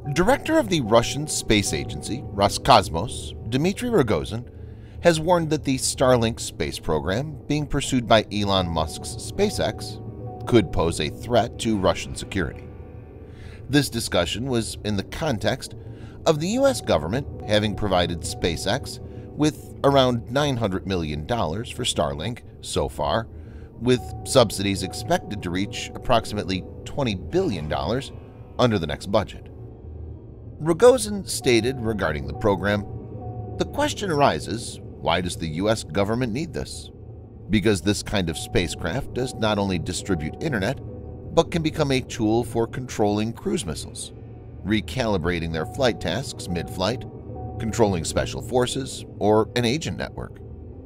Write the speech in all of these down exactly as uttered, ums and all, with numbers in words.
Director of the Russian space agency, Roscosmos, Dmitry Rogozin, has warned that the Starlink space program being pursued by Elon Musk's SpaceX could pose a threat to Russian security. This discussion was in the context of the U S government having provided SpaceX with around nine hundred million dollars for Starlink so far, with subsidies expected to reach approximately twenty billion dollars under the next budget. Rogozin stated regarding the program, "The question arises, why does the U S government need this? Because this kind of spacecraft does not only distribute internet, but can become a tool for controlling cruise missiles, recalibrating their flight tasks mid-flight, controlling special forces, or an agent network."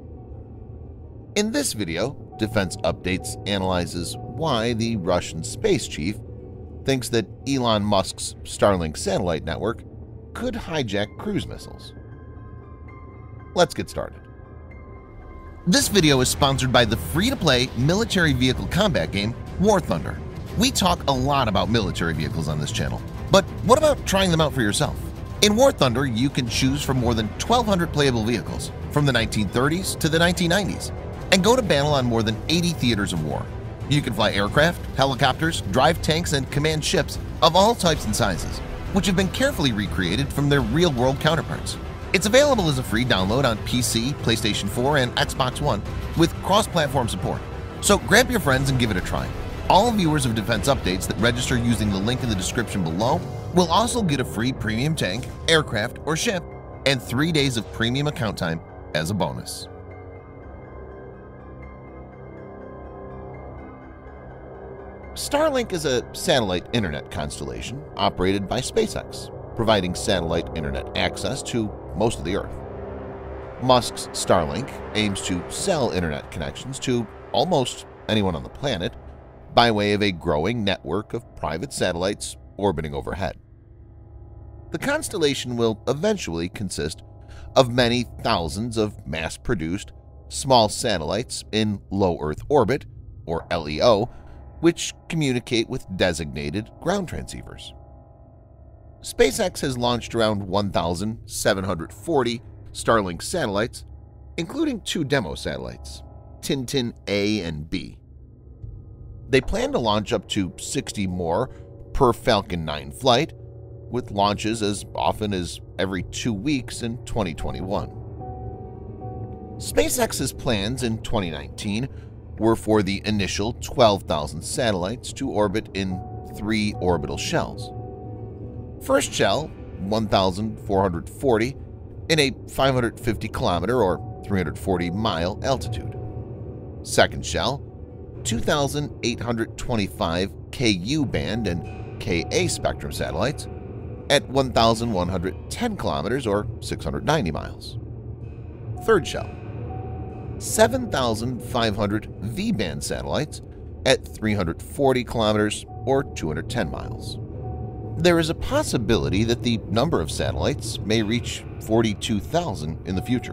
In this video, Defense Updates analyzes why the Russian space chief thinks that Elon Musk's Starlink satellite network could hijack cruise missiles. Let's get started. This video is sponsored by the free-to-play military vehicle combat game War Thunder. We talk a lot about military vehicles on this channel, but what about trying them out for yourself? In War Thunder, you can choose from more than twelve hundred playable vehicles from the nineteen thirties to the nineteen nineties and go to battle on more than eighty theaters of war. You can fly aircraft, helicopters, drive tanks, and command ships of all types and sizes, which have been carefully recreated from their real-world counterparts. It's available as a free download on P C, PlayStation four, and Xbox One with cross-platform support. So grab your friends and give it a try. All viewers of Defense Updates that register using the link in the description below will also get a free premium tank, aircraft, or ship and three days of premium account time as a bonus. Starlink is a satellite internet constellation operated by SpaceX, providing satellite internet access to most of the Earth. Musk's Starlink aims to sell internet connections to almost anyone on the planet by way of a growing network of private satellites orbiting overhead. The constellation will eventually consist of many thousands of mass-produced small satellites in low Earth orbit, or L E O, which communicate with designated ground transceivers. SpaceX has launched around one thousand seven hundred forty Starlink satellites, including two demo satellites, Tintin A and B. They plan to launch up to sixty more per Falcon nine flight, with launches as often as every two weeks in twenty twenty-one. SpaceX's plans in twenty nineteen were for the initial twelve thousand satellites to orbit in three orbital shells. First shell, one thousand four hundred forty, in a five hundred fifty kilometer or three hundred forty mile altitude. Second shell, two thousand eight hundred twenty-five K U band and K A spectrum satellites at one thousand one hundred ten kilometers or six hundred ninety miles. Third shell, seven thousand five hundred V band satellites at three hundred forty kilometers or two hundred ten miles. There is a possibility that the number of satellites may reach forty-two thousand in the future.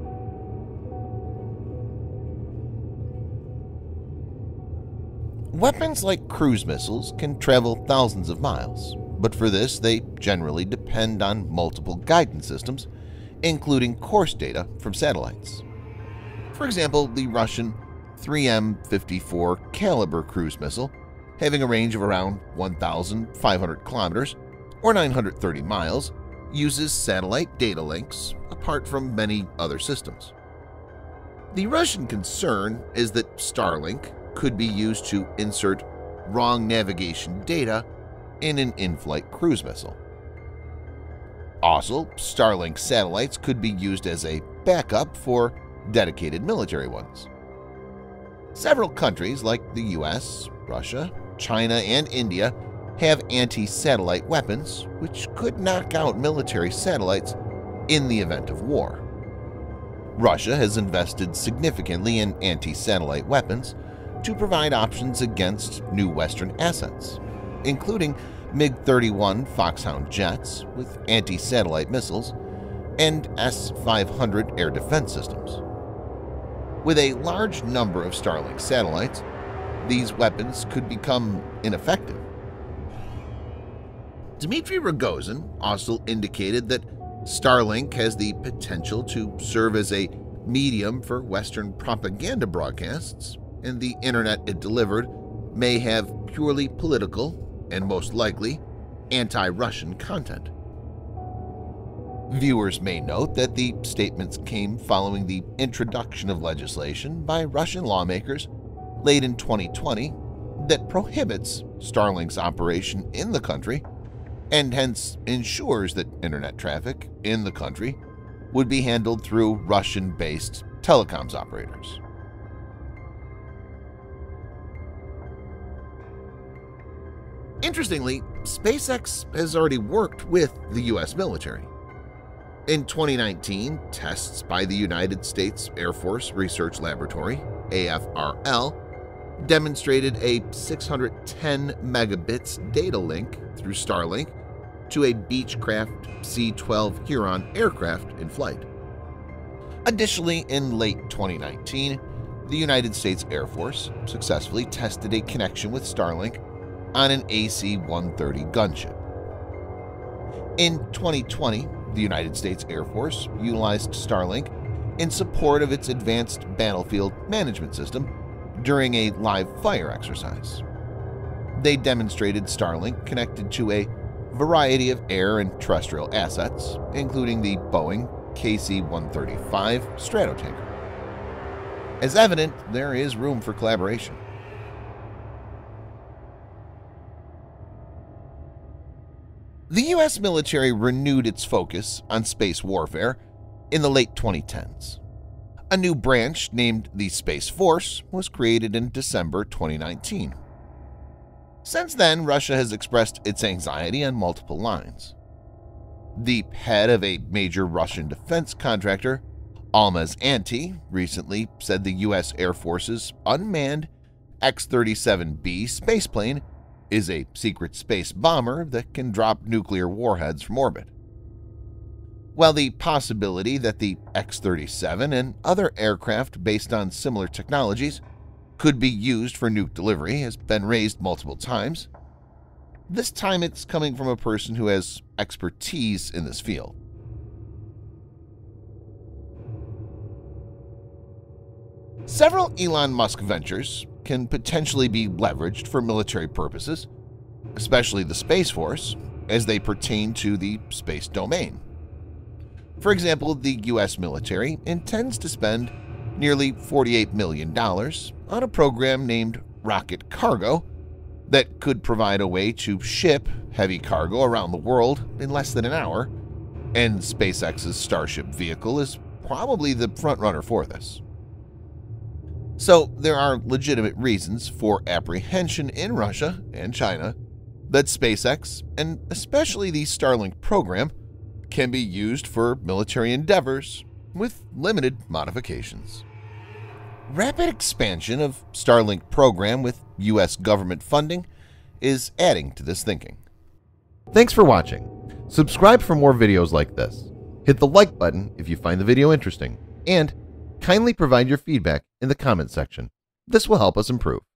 Weapons like cruise missiles can travel thousands of miles, but for this they generally depend on multiple guidance systems, including course data from satellites. For example, the Russian three M fifty-four caliber cruise missile, having a range of around one thousand five hundred kilometers or nine hundred thirty miles, uses satellite data links apart from many other systems. The Russian concern is that Starlink could be used to insert wrong navigation data in an in-flight cruise missile. Also, Starlink satellites could be used as a backup for dedicated military ones. Several countries like the U S, Russia, China, and India have anti-satellite weapons which could knock out military satellites in the event of war. Russia has invested significantly in anti-satellite weapons to provide options against new Western assets, including MiG thirty-one Foxhound jets with anti-satellite missiles and S five hundred air defense systems. With a large number of Starlink satellites, these weapons could become ineffective. Dmitry Rogozin also indicated that Starlink has the potential to serve as a medium for Western propaganda broadcasts, and the internet it delivered may have purely political and most likely anti-Russian content. Viewers may note that the statements came following the introduction of legislation by Russian lawmakers late in twenty twenty that prohibits Starlink's operation in the country and hence ensures that internet traffic in the country would be handled through Russian-based telecoms operators. Interestingly, SpaceX has already worked with the U S military. In twenty nineteen, tests by the United States Air Force Research Laboratory, A F R L, demonstrated a six hundred ten megabits data link through Starlink to a Beechcraft C twelve Huron aircraft in flight. Additionally, in late twenty nineteen, the United States Air Force successfully tested a connection with Starlink on an A C one thirty gunship. In twenty twenty, the United States Air Force utilized Starlink in support of its advanced battlefield management system during a live fire exercise. They demonstrated Starlink connected to a variety of air and terrestrial assets, including the Boeing K C one thirty-five Stratotanker. As evident, there is room for collaboration. The U S military renewed its focus on space warfare in the late twenty tens. A new branch named the Space Force was created in December twenty nineteen. Since then, Russia has expressed its anxiety on multiple lines. The head of a major Russian defense contractor, Almaz Anti, recently said the U S Air Force's unmanned X thirty-seven B spaceplane is a secret space bomber that can drop nuclear warheads from orbit. While the possibility that the X thirty-seven and other aircraft based on similar technologies could be used for nuke delivery has been raised multiple times, this time it's coming from a person who has expertise in this field. Several Elon Musk ventures can potentially be leveraged for military purposes, especially the Space Force, as they pertain to the space domain. For example, the U S military intends to spend nearly forty-eight million dollars on a program named Rocket Cargo that could provide a way to ship heavy cargo around the world in less than an hour, and SpaceX's Starship vehicle is probably the frontrunner for this. So there are legitimate reasons for apprehension in Russia and China that SpaceX, and especially the Starlink program, can be used for military endeavors with limited modifications. Rapid expansion of Starlink program with U S government funding is adding to this thinking. Thanks for watching. Subscribe for more videos like this. Hit the like button if you find the video interesting, and kindly provide your feedback in the comment section. This will help us improve.